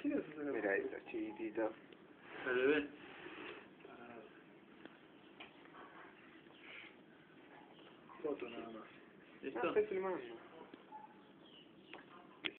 chido se saca. Mira esto, chiquitito. El bebé. Foto nada más. No, ¿Listo? estoy filmando.